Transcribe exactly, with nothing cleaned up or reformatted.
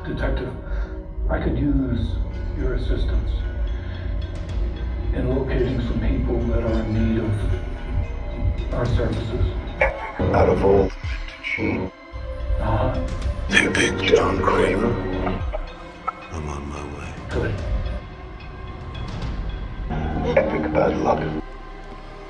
Detective, I could use your assistance in locating some people that are in need of our services. Out of all Uh-huh. the big John Kramer, I'm on my way. Good. Epic bad luck.